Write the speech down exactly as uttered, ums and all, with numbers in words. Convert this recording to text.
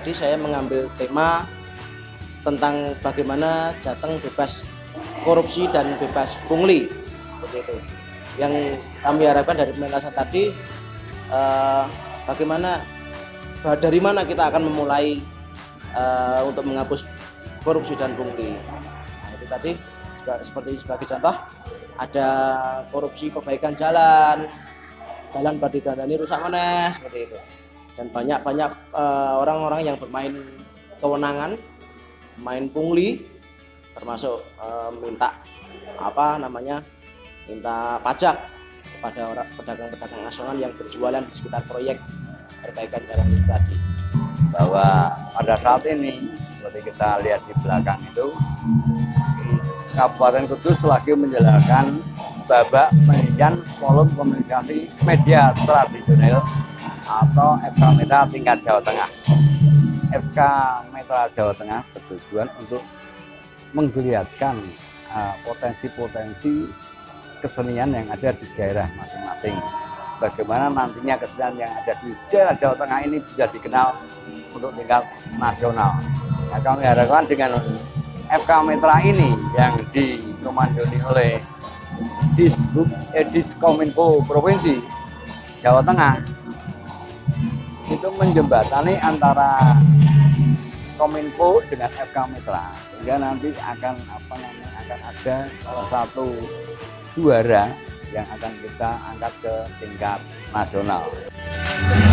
tadi saya mengambil tema tentang bagaimana Jateng bebas korupsi dan bebas pungli, seperti itu. Yang kami harapkan dari pementasan tadi, eh, bagaimana dari mana kita akan memulai eh, untuk menghapus korupsi dan pungli. Nah, itu tadi seperti sebagai contoh, ada korupsi perbaikan jalan, jalan pada ini rusak meneh, seperti itu. Dan banyak-banyak orang-orang uh, yang bermain kewenangan, main pungli, termasuk uh, minta apa namanya, minta pajak kepada orang pedagang-pedagang asongan yang berjualan di sekitar proyek perbaikan jalan itu tadi. Bahwa pada saat ini, seperti kita lihat di belakang itu, Kabupaten Kudus lagi menjalankan babak pengisian volume komunikasi media tradisional atau F K Metra tingkat Jawa Tengah. F K Metra Jawa Tengah bertujuan untuk menggeliatkan potensi-potensi uh, kesenian yang ada di daerah masing-masing. Bagaimana nantinya kesenian yang ada di daerah Jawa Tengah ini bisa dikenal untuk tingkat nasional. Nah, kami harapkan dengan F K Metra ini yang dikomandoi oleh Dishub, eh, Diskominfo Provinsi Jawa Tengah itu menjembatani antara Kominfo dengan F K Metra, sehingga nanti akan apa namanya akan ada salah satu juara yang akan kita angkat ke tingkat nasional.